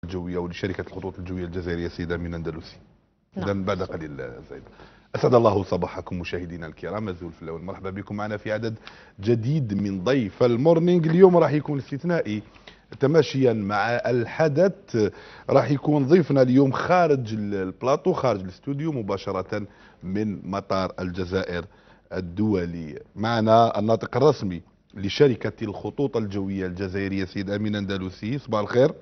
الجوية ولشركة الخطوط الجوية الجزائرية السيدة أمين أندلسي. نعم. بعد قليل زيد. أسعد الله صباحكم مشاهدينا الكرام، الزول في الأول، مرحبا بكم معنا في عدد جديد من ضيف المورنينج. اليوم راح يكون استثنائي تماشيا مع الحدث. راح يكون ضيفنا اليوم خارج البلاطو، خارج الاستوديو مباشرة من مطار الجزائر الدولي. معنا الناطق الرسمي لشركة الخطوط الجوية الجزائرية سيد أمين أندلسي. صباح الخير.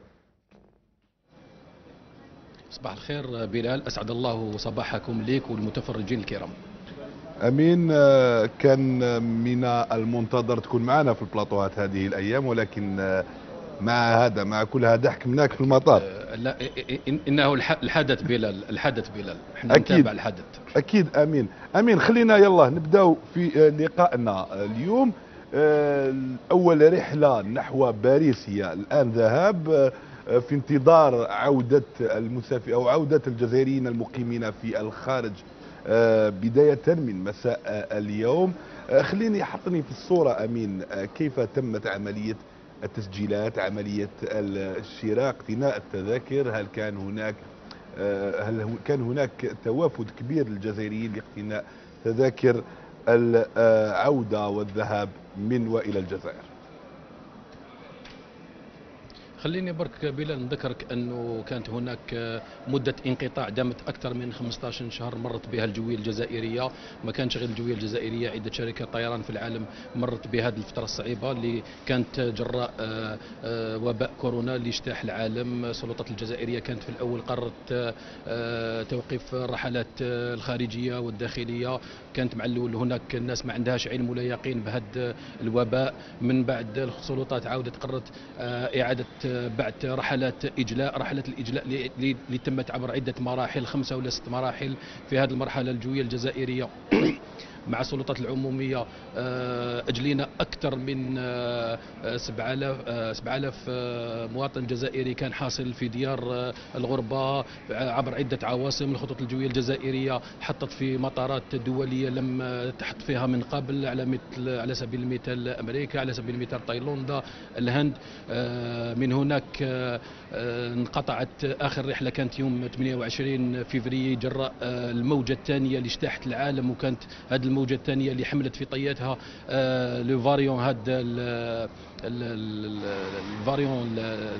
صباح الخير بلال، أسعد الله صباحكم ليك والمتفرجين الكرام. أمين، كان من المنتظر تكون معنا في البلاطوهات هذه الأيام، ولكن مع كل هذا حكمناك في المطار. لا، إنه الحدث بلال، احنا أكيد نتابع الحدث. أكيد. أمين خلينا يلا نبداو في لقائنا اليوم. أول رحلة نحو باريس هي الآن ذهاب، في انتظار عودة المسافر أو عودة الجزائريين المقيمين في الخارج بداية من مساء اليوم. خليني حطني في الصورة أمين، كيف تمت عملية التسجيلات، عملية الشراء، اقتناء التذاكر؟ هل كان هناك توافد كبير للجزائريين لاقتناء تذاكر العودة والذهاب من وإلى الجزائر؟ خليني برك بلال نذكرك أنه كانت هناك مدة انقطاع دامت أكثر من 15 شهر مرت بها الجوية الجزائرية. ما كانش غير الجوية الجزائرية، عدة شركات طيران في العالم مرت بهذه الفترة الصعيبة اللي كانت جراء وباء كورونا اللي اجتاح العالم. السلطات الجزائرية كانت في الأول قررت توقيف الرحلات الخارجية والداخلية. كانت مع الأول هناك الناس ما عندهاش علم ولا يقين بهذا الوباء. من بعد السلطات عاودت قررت إعادة بعد رحلات الإجلاء اللي تمت عبر عدة مراحل، 5 ولا 6 مراحل. في هذه المرحلة الجوية الجزائرية مع السلطات العمومية أجلينا أكثر من 7000 مواطن جزائري كان حاصل في ديار الغربة عبر عدة عواصم. الخطوط الجوية الجزائرية حطت في مطارات دولية لم تحط فيها من قبل، على سبيل المثال أمريكا، على سبيل المثال تايلاند، الهند. من هناك انقطعت آخر رحلة كانت يوم 28 فبراير جراء الموجة الثانية اللي اجتاحت العالم، وكانت هذه الموجة الثانية اللي حملت في طياتها لو فاريون، هذا الفاريون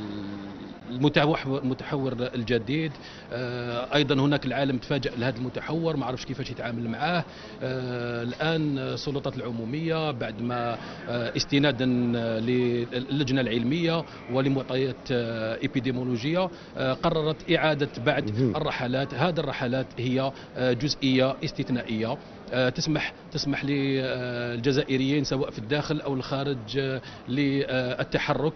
المتحور الجديد. ايضا هناك العالم تفاجأ لهذا المتحور، ما عرفش كيفاش يتعامل معاه. الان السلطات العموميه بعد ما استنادا للجنه العلميه ولمعطيات ابيديمولوجيه قررت اعاده بعد الرحلات. هذه الرحلات هي جزئيه استثنائيه تسمح للجزائريين سواء في الداخل أو الخارج للتحرك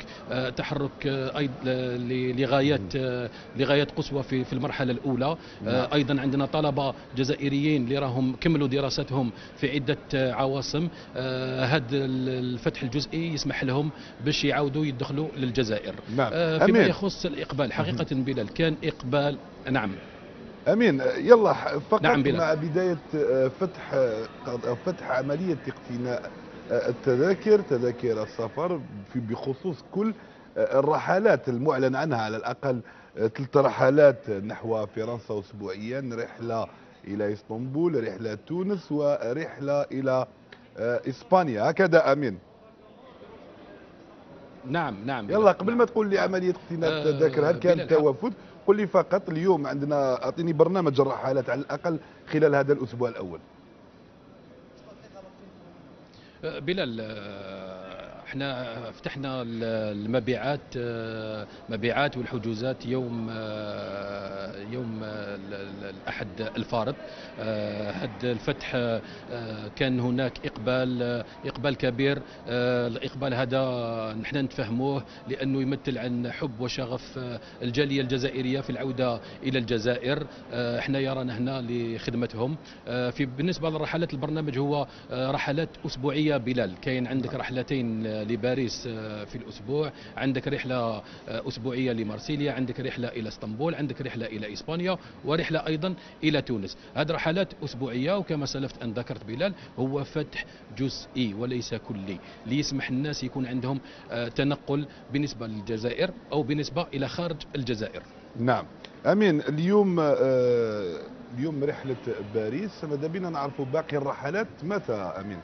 لغايات قصوى في المرحلة الأولى. أيضا عندنا طلبة جزائريين اللي راهم كملوا دراستهم في عدة عواصم. هذا الفتح الجزئي يسمح لهم باش يعاودوا يدخلوا للجزائر. فيما يخص الإقبال حقيقة بلال كان إقبال. نعم أمين، يلا فقط نعم مع بداية فتح عملية اقتناء تذاكر السفر بخصوص كل الرحلات المعلن عنها، على الأقل 3 رحلات نحو فرنسا أسبوعيا، رحلة إلى إسطنبول، رحلة تونس، ورحلة إلى إسبانيا، هكذا أمين؟ نعم يلا قبل ما تقول لي عملية اقتناء التذاكر هل كان توافد، قل لي فقط اليوم عندنا، أعطيني برنامج الرحلات على الأقل خلال هذا الأسبوع الأول. بلال، احنا فتحنا المبيعات والحجوزات يوم الأحد الفارط. هذا الفتح كان هناك إقبال كبير. الإقبال هذا نحن نتفهموه لأنه يمثل عن حب وشغف الجالية الجزائرية في العودة إلى الجزائر. احنا يرانا هنا لخدمتهم. بالنسبة للرحلات البرنامج هو رحلات أسبوعية بلال. كاين عندك رحلتين لباريس في الأسبوع، عندك رحلة أسبوعية لمارسيليا، عندك رحلة إلى اسطنبول، عندك رحلة إلى إسبانيا، ورحلة أيضا إلى تونس. هذه رحلات أسبوعية، وكما سلفت أن ذكرت بلال هو فتح جزئي وليس كلي، ليسمح الناس يكون عندهم تنقل بالنسبة للجزائر أو بالنسبة إلى خارج الجزائر. نعم امين. اليوم رحله باريس، ماذا بينا نعرفوا باقي الرحلات متى امين؟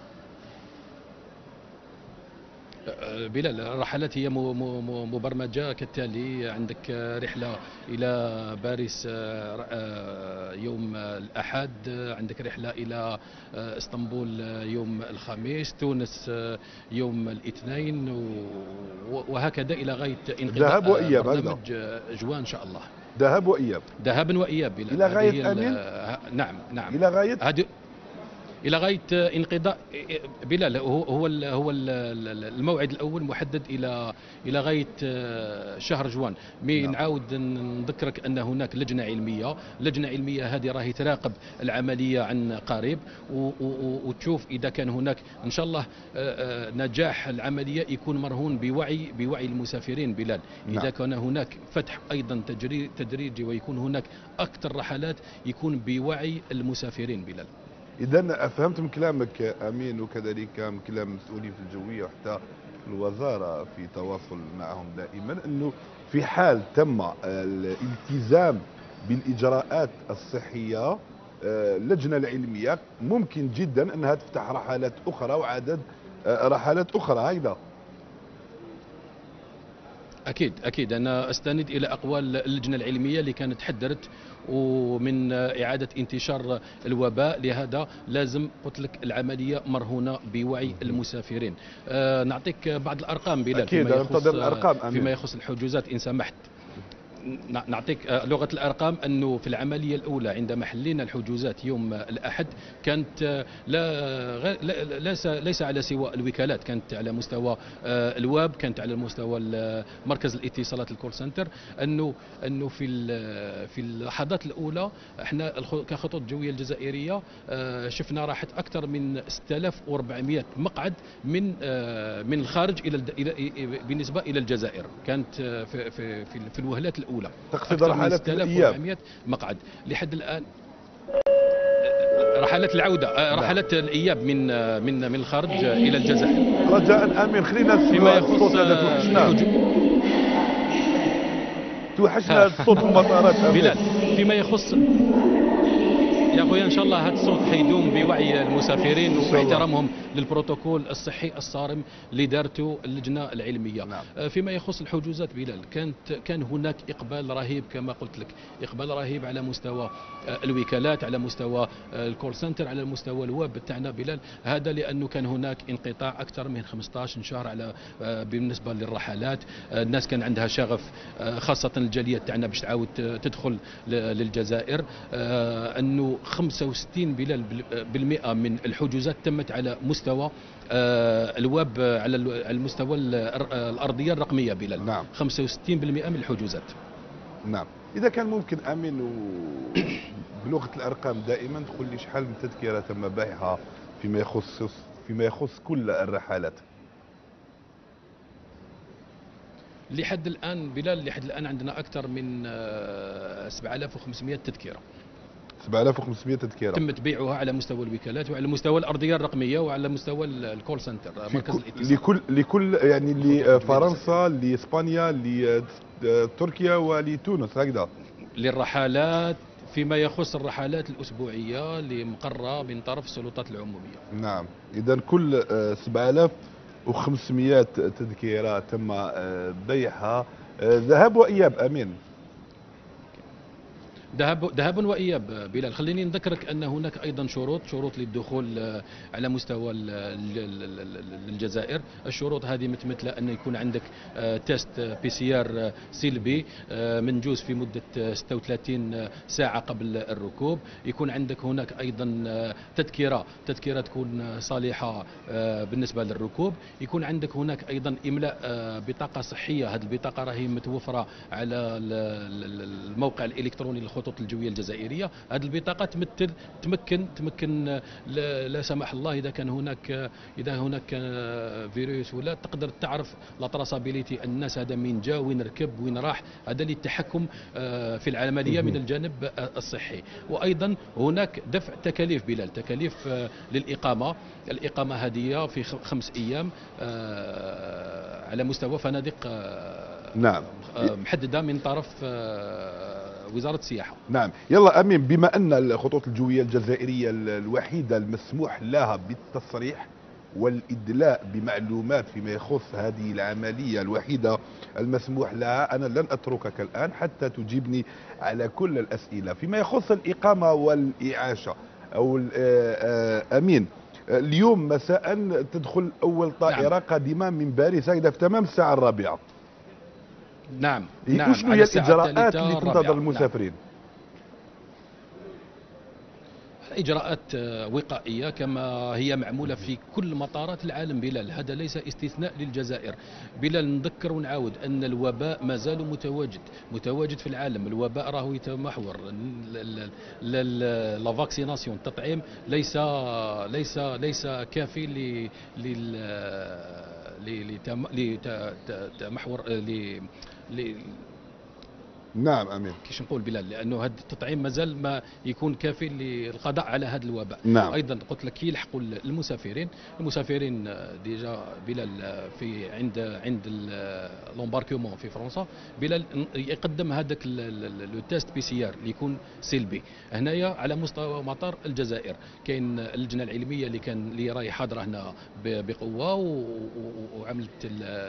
بلال، الرحلات هي مبرمجة كالتالي: عندك رحلة إلى باريس يوم الأحد، عندك رحلة إلى اسطنبول يوم الخميس، تونس يوم الاثنين، وهكذا إلى غاية ذهاب انقضاء وإياب برنامج جوان إن شاء الله. ذهاب وإياب. ذهابا وإياب بلال. إلى غاية أمين؟ نعم إلى غاية الى غايه انقضاء بلال. هو الموعد الاول محدد الى غايه شهر جوان. نعاود نذكرك ان هناك لجنه علميه هذه راهي تراقب العمليه عن قريب، وتشوف اذا كان هناك ان شاء الله نجاح العمليه يكون مرهون بوعي المسافرين بلال. اذا كان هناك فتح ايضا تدريجي ويكون هناك اكثر رحلات يكون بوعي المسافرين بلال. إذا فهمت من كلامك أمين، وكذلك من كلام المسؤولين في الجوية وحتى في الوزارة في تواصل معهم دائما، أنه في حال تم الالتزام بالإجراءات الصحية اللجنة العلمية ممكن جدا أنها تفتح رحلات أخرى وعدد رحلات أخرى. هيدا أكيد أنا أستند إلى أقوال اللجنة العلمية اللي كانت حذرت ومن إعادة انتشار الوباء، لهذا لازم قلت لك العملية مرهونة بوعي المسافرين. نعطيك بعض الأرقام بلال فيما يخص الحجوزات إن سمحت. نعطيك لغة الأرقام، أنه في العملية الأولى عندما حلينا الحجوزات يوم الأحد كانت ليس على سوى الوكالات، كانت على مستوى الواب، كانت على مستوى مركز الاتصالات الكول سنتر، أنه في اللحظات الأولى احنا كخطوط جوية الجزائرية شفنا راحت أكثر من 6400 مقعد من الخارج بالنسبة إلى الجزائر. كانت في الوهلات الأولى تقصد رحلات الإياب مقعد لحد الآن. رحلات العودة، رحلات الإياب من الخارج إلى الجزائر. رجاء آمين خلينا فيما يخص توحشنا الصوت في المطارات بلال. فيما يخص يا خويا ان شاء الله هذا الصوت حيدوم بوعي المسافرين واحترامهم للبروتوكول الصحي الصارم اللي دارته اللجنه العلميه. نعم. فيما يخص الحجوزات بلال، كان هناك اقبال رهيب كما قلت لك، اقبال رهيب على مستوى الوكالات، على مستوى الكول سنتر، على مستوى الويب تاعنا بلال. هذا لانه كان هناك انقطاع اكثر من 15 شهر على بالنسبه للرحلات. الناس كان عندها شغف، خاصه الجاليه تاعنا باش تعاود تدخل للجزائر. انه 65 بالمئة من الحجوزات تمت على مستوى الويب، على المستوى الأرضية الرقمية بلال. نعم. 65% من الحجوزات. نعم. إذا كان ممكن أمين بلغة الأرقام دائما تقول لي شحال من تذكرة تم بيعها فيما يخص كل الرحلات؟ لحد الآن بلال، لحد الآن عندنا أكثر من 7500 تذكرة. 7500 تذكرة تم بيعها على مستوى الوكالات وعلى مستوى الأرضية الرقمية وعلى مستوى الكول سنتر مركز الاتصال. لكل يعني لفرنسا، لإسبانيا، لتركيا ولتونس هكذا للرحلات. فيما يخص الرحلات الأسبوعية اللي مقرة من طرف السلطات العمومية. نعم. إذا كل 7500 تذكرة تم بيعها ذهاب وإياب أمين. ذهابا وإياب بلال. خليني نذكرك أن هناك أيضا شروط للدخول على مستوى الجزائر. الشروط هذه متمثلة أن يكون عندك تيست PCR سلبي منجوز في مدة 36 ساعة قبل الركوب. يكون عندك هناك أيضا تذكرة تكون صالحة بالنسبة للركوب. يكون عندك هناك أيضا إملاء بطاقة صحية. هذه البطاقة راهي متوفرة على الموقع الإلكتروني الخطوط الجويه الجزائريه. هذه البطاقه تمكن لا سمح الله اذا هناك فيروس ولا تقدر تعرف لا تراسابيليتي الناس هذا من جا وين ركب وين راح، هذا للتحكم في العمليه من الجانب الصحي. وايضا هناك دفع تكاليف بلال، تكاليف الاقامه هذه في 5 ايام على مستوى فنادق نعم محدده من طرف وزاره السياحه. نعم. يلا امين، بما ان الخطوط الجويه الجزائريه الوحيده المسموح لها بالتصريح والادلاء بمعلومات فيما يخص هذه العمليه الوحيده المسموح لها، انا لن اتركك الان حتى تجيبني على كل الاسئله فيما يخص الاقامه والاعاشه. او امين، اليوم مساء تدخل اول طائره نعم. قادمه من باريس هكذا في تمام الساعه 4. نعم. شنو هي الاجراءات اللي تنتظر المسافرين؟ إجراءات وقائية كما هي معمولة في كل مطارات العالم بلال، هذا ليس استثناء للجزائر. بلال نذكر ونعاود أن الوباء ما زال متواجد في العالم، الوباء راهو يتمحور. لا فاكسيناسيون، التطعيم ليس كافي لتمحور نعم امين. كيش نقول بلال، لانه هذا التطعيم مازال ما يكون كافي للقضاء على هذا الوباء. نعم. ايضا قلت لك يلحقوا المسافرين ديجا بلال في عند لومباركومون في فرنسا. بلال يقدم هذاك لو تيست بي سي ار اللي يكون سلبي. هنايا على مستوى مطار الجزائر كاين اللجنه العلميه اللي راهي حاضره هنا بقوه وعملت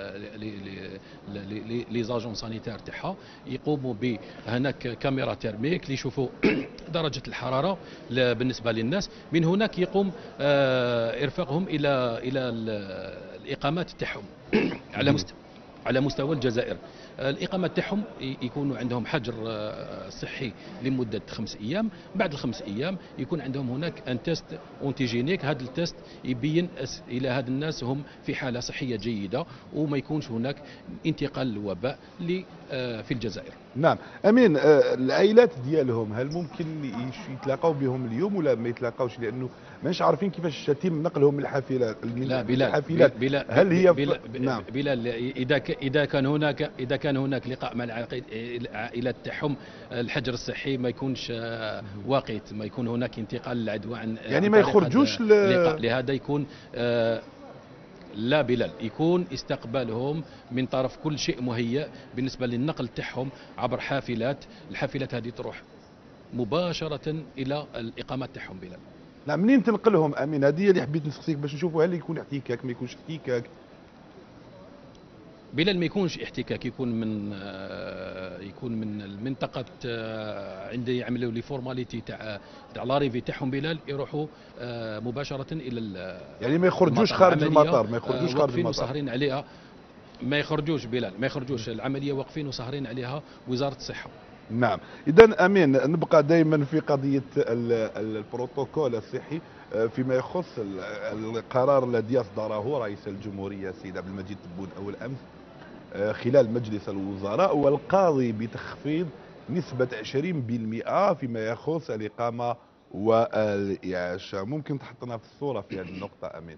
لي زاجون سانيتير تاعها، يقوموا هناك كاميرا تيرميك اللي يشوفوا درجة الحرارة بالنسبة للناس، من هناك يقوم إرفاقهم إلى الإقامات تاعهم على مستوى الجزائر. الإقامة تاعهم يكونوا عندهم حجر صحي لمدة 5 أيام. بعد ال5 أيام يكون عندهم هناك ان تيست اونتيجينيك، هذا التيست يبين إلى هاد الناس هم في حالة صحية جيدة وما يكونش هناك انتقال الوباء في الجزائر. نعم امين. العائلات ديالهم هل ممكن يتلاقوا بهم اليوم ولا ما يتلاقاوش، لانه ماناش عارفين كيفاش يتم نقلهم من الحافلات؟ لا بلال هل هي نعم بلال، اذا كان هناك لقاء مع العائلات تاعهم، الحجر الصحي ما يكونش واقيت، ما يكون هناك انتقال للعدوى يعني ما يخرجوش لهذا يكون لا بلال، يكون استقبالهم من طرف كل شيء مهيأ بالنسبة للنقل تاعهم عبر الحافلات هذه تروح مباشرة إلى الإقامات تاعهم بلال. نعم. منين تنقلهم امين؟ هذه اللي حبيت نسقسيك باش نشوفوا هل يكون احتكاك ما يكونش احتكاك. بلال ما يكونش احتكاك، يكون من المنطقة عند يعملوا لي فورماليتي تاع لاريفي تاعهم بلال، يروحوا مباشرة إلى يعني ما يخرجوش خارج المطار، وسهرين عليها، ما يخرجوش بلال، ما يخرجوش، العملية واقفين وسهرين عليها وزارة الصحة. نعم. إذا أمين نبقى دائما في قضية البروتوكول الصحي فيما يخص القرار الذي أصدره رئيس الجمهورية السيد عبد المجيد تبون أول أمس خلال مجلس الوزراء، والقاضي بتخفيض نسبة 20% فيما يخص الإقامة والإعاشة. ممكن تحطنا في الصورة في هذه النقطة أمين؟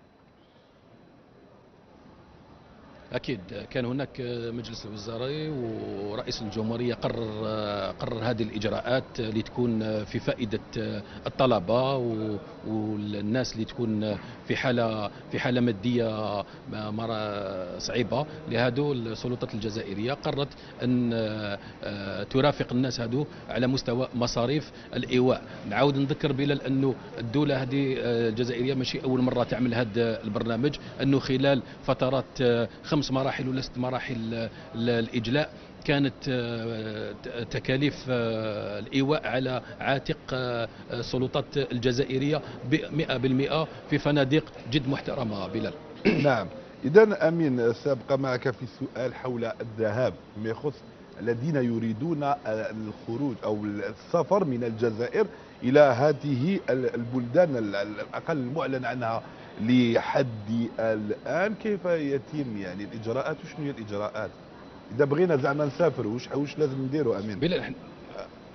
أكيد كان هناك مجلس الوزراء ورئيس الجمهورية قرر هذه الإجراءات اللي تكون في فائدة الطلبة والناس اللي تكون في حالة مادية صعيبة. لهذا السلطات الجزائرية قررت أن ترافق الناس هذو على مستوى مصاريف الإيواء. نعاود نذكر بلال أنه الدولة هذه الجزائرية ماشي أول مرة تعمل هذا البرنامج، أنه خلال فترات 5 مراحل ولا 6 مراحل الإجلاء كانت تكاليف الإيواء على عاتق السلطات الجزائرية 100% في فنادق جد محترمة بلال. نعم. إذا أمين سأبقى معك في السؤال حول الذهاب فيما يخص الذين يريدون الخروج أو السفر من الجزائر إلى هذه البلدان الأقل المعلن عنها لحد الآن. كيف يتم يعني الإجراءات وشنو هي الإجراءات إذا بغينا زعما نسافر؟ واش لازم نديروا أمين؟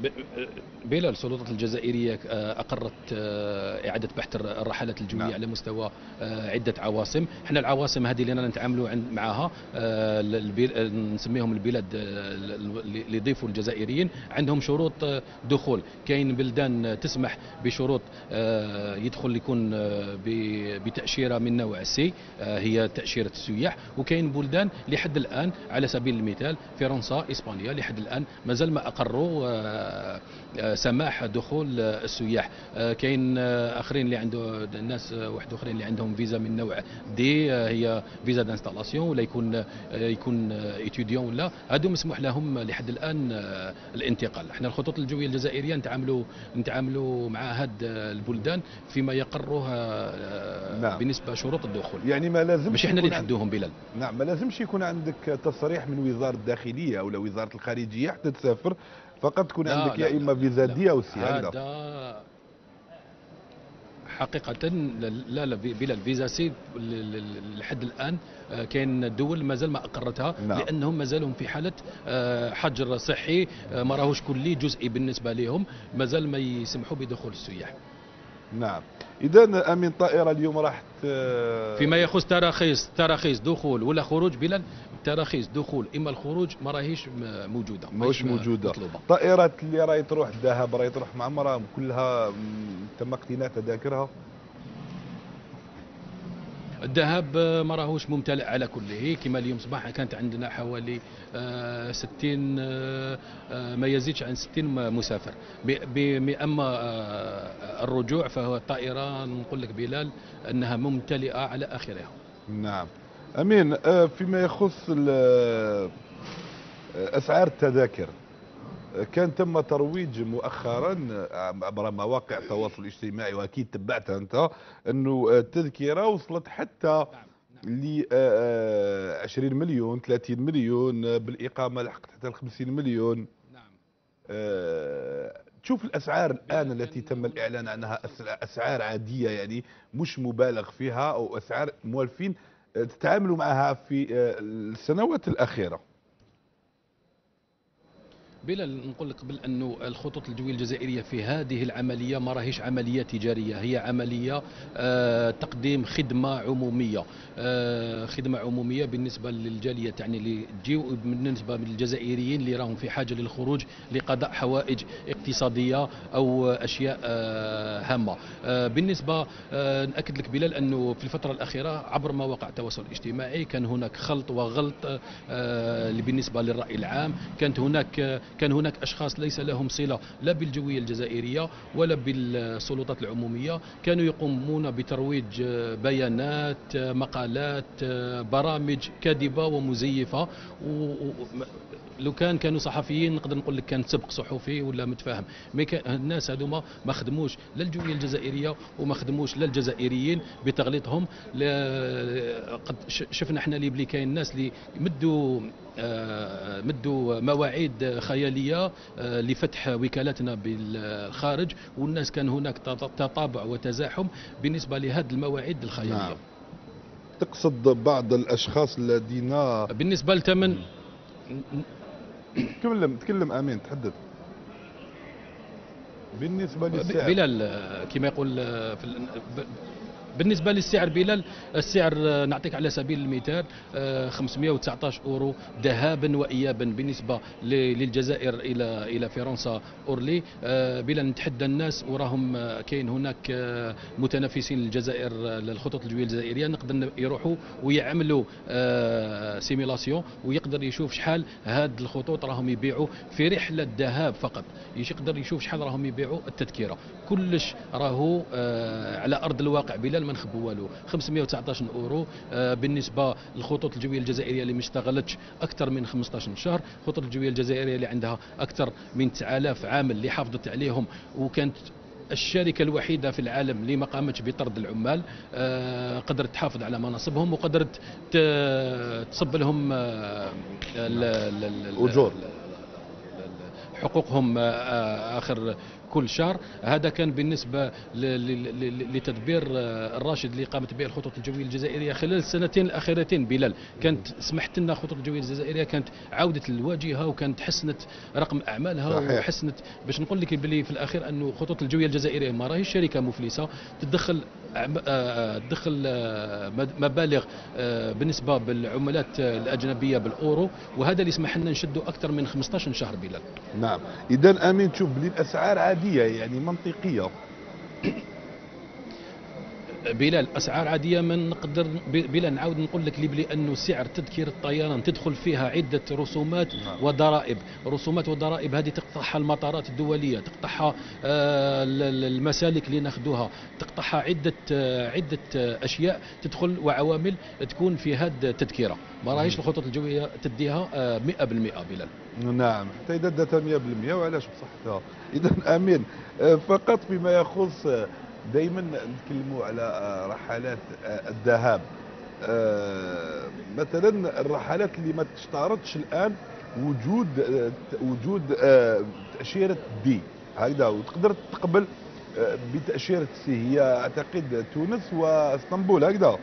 بلال السلطات الجزائرية أقرت إعادة بحث الرحلات الجوية نعم. على مستوى عدة عواصم. احنا العواصم هذه اللي نتعاملوا معها نسميهم البلاد اللي يضيفوا الجزائريين عندهم شروط دخول. كاين بلدان تسمح بشروط يدخل يكون بتأشيرة من نوع سي، هي تأشيرة السياح. وكاين بلدان لحد الآن على سبيل المثال فرنسا، إسبانيا، لحد الآن مازال ما أقروا سماح دخول السياح. كاين اخرين اللي عنده الناس واحد اخرين اللي عندهم فيزا من نوع دي، هي فيزا دانستالاسيون، ولا يكون ايتيديون، ولا هادو مسموح لهم لحد الان الانتقال. احنا الخطوط الجويه الجزائريه نتعاملوا مع هاد البلدان فيما يقروه نعم. بالنسبه شروط الدخول. يعني ما لازمش مش احنا اللي نحدوهم بلال. نعم، ما لازمش يكون عندك تصريح من وزاره الداخليه او وزاره الخارجيه حتى تسافر، فقط تكون عندك يا اما فيزا دي او سي. هذا حقيقة لا بلا الفيزا سي لحد الآن كاين الدول مازال ما أقرتها. نعم. لأنهم مازالهم في حالة حجر صحي، ما راهوش كلي، جزئي بالنسبة لهم، مازال ما يسمحوا بدخول السياح. نعم. إذا أمين طائرة اليوم راح فيما يخص تراخيص دخول ولا خروج بلا تراخيص دخول إما الخروج ما راهيش موجودة، ماهوش موجودة. مطلوبة. طائرات اللي راهي تروح الذهب راهي تروح معمرة كلها تم اقتناء تذاكرها. الذهب ما راهوش ممتلئ على كله. كما اليوم صباح كانت عندنا حوالي 60 ما يزيدش عن 60 مسافر. اما الرجوع فهو الطائرة نقول لك بلال انها ممتلئة على اخرها. نعم. امين، فيما يخص اسعار التذاكر، كان تم ترويج مؤخرا عبر مواقع التواصل الاجتماعي، واكيد تبعتها انت، انه التذكره وصلت حتى ل 20 مليون 30 مليون، بالاقامه لحقت حتى ل 50 مليون. نعم. تشوف الاسعار الان التي تم الاعلان عنها اسعار عاديه، يعني مش مبالغ فيها، او اسعار موالفين تتعاملوا معها في السنوات الاخيره؟ بلا نقول لك قبل انه الخطوط الجويه الجزائريه في هذه العمليه ما راهيش عمليه تجاريه، هي عمليه تقديم خدمه عموميه، خدمه عموميه بالنسبه للجاليه، يعني اللي تجيو بالنسبه للجزائريين اللي راهم في حاجه للخروج لقضاء حوائج اقتصاديه او اشياء هامه. بالنسبه ناكد لك بلال انه في الفتره الاخيره عبر مواقع التواصل الاجتماعي كان هناك خلط وغلط بالنسبه للراي العام. كان هناك أشخاص ليس لهم صلة لا بالجوية الجزائرية ولا بالسلطات العمومية، كانوا يقومون بترويج بيانات، مقالات، برامج كاذبة ومزيفة. لو كانوا صحفيين نقدر نقول لك كان سبق صحفي ولا متفاهم. الناس هذوما ما خدموش لا الجويه الجزائريه وما خدموش لا الجزائريين بتغليطهم. قد شفنا احنا اللي بلي كاين ناس اللي مدوا مواعيد خياليه لفتح وكالاتنا بالخارج، والناس كان هناك تطابع وتزاحم بالنسبه لهذه المواعيد الخياليه. نعم. تقصد بعض الاشخاص الذين بالنسبه لثمن تكلم امين، تحدث. بالنسبه للسعر بلال كما يقول بالنسبة للسعر بلال، السعر نعطيك على سبيل المثال 519 أورو ذهابا وإيابا بالنسبة للجزائر إلى فرنسا أورلي. بلا نتحدى الناس وراهم كاين هناك متنافسين للجزائر للخطوط الجوية الجزائرية، نقدر يروحوا ويعملوا سيميلاسيون ويقدر يشوف شحال هاد الخطوط راهم يبيعوا في رحلة ذهاب فقط، يقدر يشوف شحال راهم يبيعوا التذكرة. كلش راهو على أرض الواقع بلال ما نخبوا والو. 519 أورو بالنسبة للخطوط الجوية الجزائرية اللي ما اشتغلتش أكثر من 15 شهر، الخطوط الجوية الجزائرية اللي عندها أكثر من 9000 عامل اللي حافظت عليهم، وكانت الشركة الوحيدة في العالم اللي ما قامتش بطرد العمال، قدرت تحافظ على مناصبهم وقدرت تصب لهم أجور، حقوقهم اخر كل شهر. هذا كان بالنسبه لتدبير الراشد اللي قامت به الخطوط الجويه الجزائريه خلال السنتين الاخيرتين. بلال كانت سمحت لنا الخطوط الجويه الجزائريه كانت عوده الواجهه، وكانت حسنت رقم اعمالها، صحيح. وحسنت باش نقول لك بلي في الاخير انه خطوط الجويه الجزائريه ما راهيش شركه مفلسه تدخل تدخل مبالغ بالنسبه بالعملات الاجنبيه بالاورو، وهذا اللي سمح لنا نشدوا اكثر من 15 شهر. بلال نعم، اذا امين تشوف بلي الاسعار عاديه يعني منطقيه. بلال اسعار عاديه، ما نقدر بلال نعاود نقول لك بلي انه سعر تذكره الطيران تدخل فيها عده رسومات وضرائب. رسومات وضرائب هذه تقطعها المطارات الدوليه، تقطعها المسالك اللي ناخذوها، تقطعها عده اشياء تدخل وعوامل تكون في هذه التذكره. ما راهيش الخطوط الجويه تديها 100% بلال. نعم، حتى اذا داتها 100% وعلاش بصحتها. اذا امين فقط فيما يخص دائما نتكلموا على رحلات الذهاب، مثلا الرحلات اللي ما تشترطش الان وجود تاشيره دي هكذا، وتقدر تقبل بتاشيره سي، هي اعتقد تونس واسطنبول هكذا.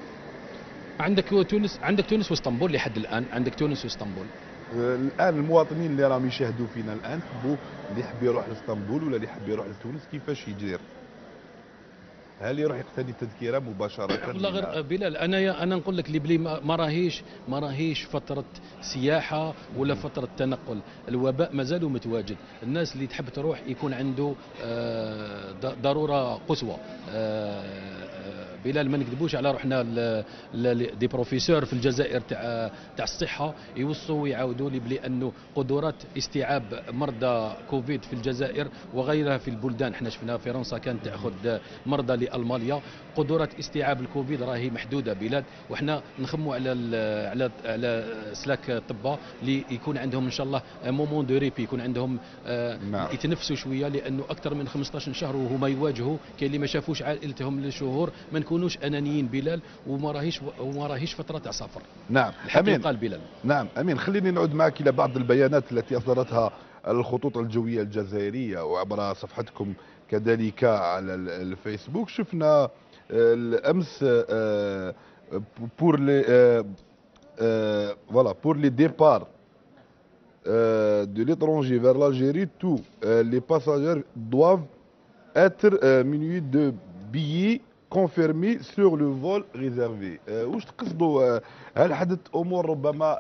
عندك تونس واسطنبول لحد الان، عندك تونس واسطنبول. الان المواطنين اللي راهم يشاهدوا فينا الان اللي يحب يروح لاسطنبول ولا اللي يحب يروح لتونس كيفاش يدير؟ هل يروح يقتني التذكره مباشره؟ والله غير بلال انا نقول لك بلي ما راهيش فتره سياحه ولا فتره تنقل. الوباء مازالوا متواجد. الناس اللي تحب تروح يكون عنده ضروره قصوى. بلال ما نكذبوش على روحنا، دي بروفيسور في الجزائر تاع الصحه يوصوا ويعاودوا لي بلي انه قدرات استيعاب مرضى كوفيد في الجزائر وغيرها في البلدان، احنا شفنا فرنسا كانت تاخذ مرضى لالمانيا، قدرات استيعاب الكوفيد راهي محدوده بلاد. وحنا نخموا على سلاك الطباء اللي يكون عندهم ان شاء الله مومون دو ريبي، يكون عندهم يتنفسوا شويه، لانه اكثر من 15 شهر وهما يواجهوا. كاين اللي ما شافوش عائلتهم لشهور. ما نكونوش انانيين بلال، وما راهيش فتره تاع سفر. نعم امين قال بلال. نعم امين، خليني نعود معك الى بعض البيانات التي اصدرتها الخطوط الجويه الجزائريه وعبر صفحتكم كذلك على الفيسبوك. شفنا الامس pour les départs de l'étranger vers l'Algérie, tous les passagers doivent être munis de billets confirmés sur le vol réservé. واش تقصدوا؟ هل حدث امور ربما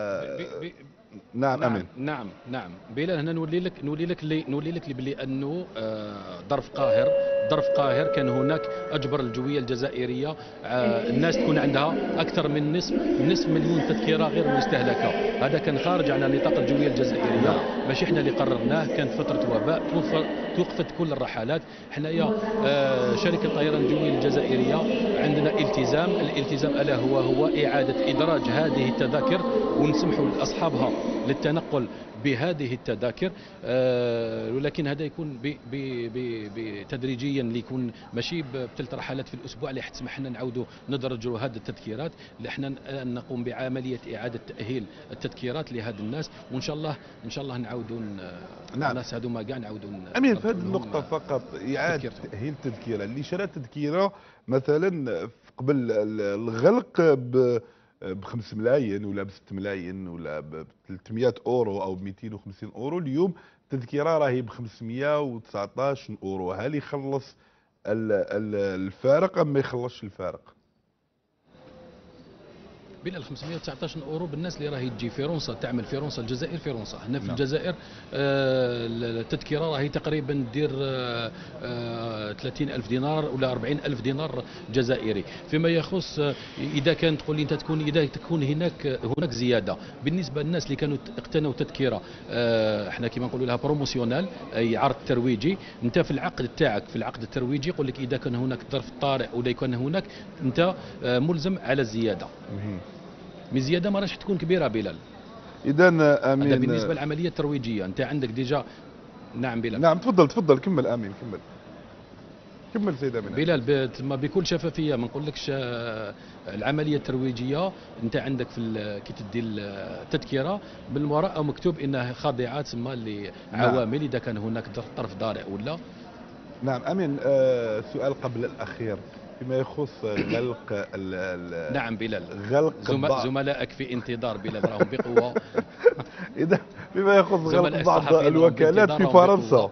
نعم امين. نعم بلال، هنا نولي لك بلي انه ظرف قاهر كان هناك اجبر الجويه الجزائريه الناس تكون عندها اكثر من نصف مليون تذكره غير مستهلكه. هذا كان خارج عن نطاق الجويه الجزائريه، ماشي احنا اللي قررناه. كانت فتره وباء توقفت كل الرحلات. حنايا شركه الطيران الجويه الجزائريه عندنا الالتزام الا هو اعاده ادراج هذه التذاكر ونسمحوا لاصحابها للتنقل بهذه التذاكر. ولكن هذا يكون تدريجيا، اللي يكون ماشي بثلاث رحلات في الاسبوع اللي تسمح لنا نعاودوا ندرجوا هذه التذكيرات. اللي احنا نقوم بعمليه اعاده تاهيل التذكيرات لهذا الناس، وان شاء الله نعاودوا الناس هذوما كاع نعاودوا. امين، في هذه النقطه فقط اعاده تاهيل التذكره. اللي شرى تذكره مثلا قبل الغلق ب 5 ملايين ولا ب 6 ملايين ولا ب 300 اورو او ب 250 اورو، اليوم التذكره راهي ب 519 اورو. هل يخلص الفارق ام ما يخلصش الفارق؟ بين 519 اورو بالناس اللي راهي تجي فرنسا، تعمل فرنسا الجزائر فرنسا. هنا في الجزائر التذكره راهي تقريبا دير 30,000 دينار ولا 40,000 دينار جزائري. فيما يخص اذا كانت تقول لي انت تكون هناك زياده بالنسبه للناس اللي كانوا اقتنوا تذكره، احنا كما نقولوا لها بروموسيونال، اي عرض ترويجي. انت في العقد تاعك، في العقد الترويجي يقول لك اذا كان هناك ظرف طارئ ولا يكون هناك، انت ملزم على الزياده. من زياده ما راش تكون كبيره بلال. اذا امين، هذا بالنسبه للعمليه الترويجيه. انت عندك ديجا. نعم بلال. نعم تفضل كمل امين كمل. كمل سيد امين. بلال تما بكل شفافيه، ما نقولكش العمليه الترويجيه انت عندك كي تدي التذكره من وراء مكتوب انها خاضعه تسمى لعوامل اذا كان هناك طرف ضارع ولا. نعم امين. سؤال قبل الاخير فيما يخص غلق نعم بلال. غلق زملائك في انتظار بلال راهم بقوه. اذا فيما يخص غلق بعض الوكالات في فرنسا.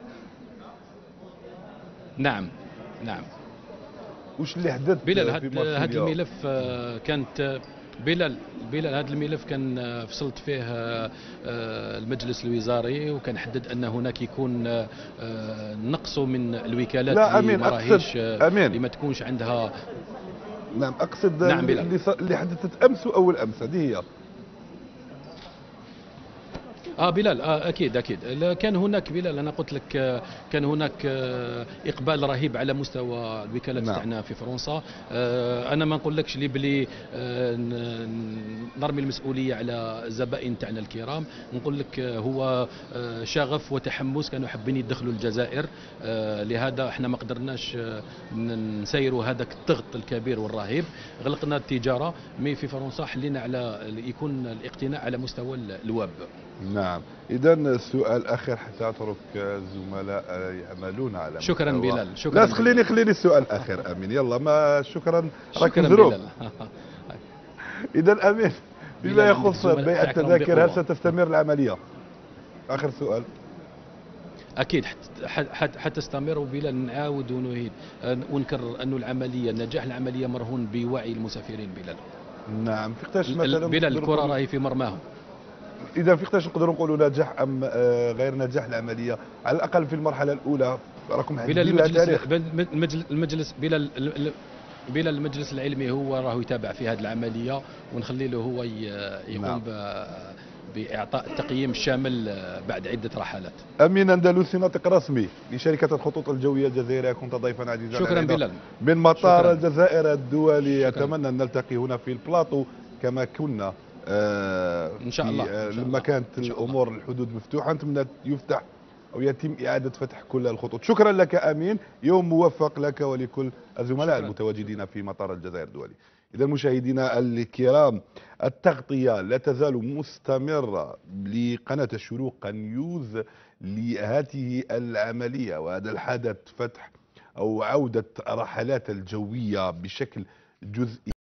نعم نعم. وش اللي حدث بلال؟ هذا الملف كانت بلال هذا الملف كان فصلت فيه المجلس الوزاري، وكان حدد ان هناك يكون نقص من الوكالات. لا امين، مراهيش امين اللي ما تكونش عندها. نعم اقصد نعم اللي حدثت امس واول امس هذه هي. بلال اكيد كان هناك بلال، انا قلت لك كان هناك اقبال رهيب على مستوى الوكالات تاعنا في فرنسا. انا ما نقولكش لي بلي نرمي المسؤوليه على الزبائن تاعنا الكرام، نقول لك هو شغف وتحمس، كانوا حابين يدخلوا الجزائر. لهذا احنا ما قدرناش نسيروا هذاك الضغط الكبير والرهيب، غلقنا التجاره. مي في فرنسا حلينا على يكون الاقتناء على مستوى الويب. نعم. إذا السؤال الأخير حتى أترك الزملاء يعملون على شكرا بلال. شكرا. لا خليني السؤال الأخير أمين. يلا ما شكرا راك مزروب. إذا أمين بما يخص بيع التذاكر، هل ستستمر العملية؟ آخر سؤال. أكيد حتستمر. وبلا نعاود ونعيد ونكرر أن العملية، نجاح العملية مرهون بوعي المسافرين بلال. نعم. فيقتاش مثلا بلال الكرة راهي في مرماهم. إذا فيقتاش نقدروا نقولوا نجاح أم غير نجاح العملية، على الأقل في المرحلة الأولى راكم حددين لها تاريخ. بلا المجلس العلمي هو راهو يتابع في هذه العملية، ونخلي له هو يقوم بإعطاء التقييم الشامل بعد عدة رحلات. أمين أندلسي ناطق رسمي لشركة الخطوط الجوية الجزائرية، كنت ضيفا عزيزا شكرا بلال من مطار الجزائر الدولي. أتمنى أن نلتقي هنا في البلاطو كما كنا إن شاء الله. لما كانت الأمور الحدود مفتوحة، نتمنى يفتح أو يتم إعادة فتح كل الخطوط. شكرا لك أمين، يوم موفق لك ولكل الزملاء المتواجدين في مطار الجزائر الدولي. إذا مشاهدينا الكرام، التغطية لا تزال مستمرة لقناة الشروق نيوز لهذه العملية وهذا الحدث، فتح أو عودة الرحلات الجوية بشكل جزئي.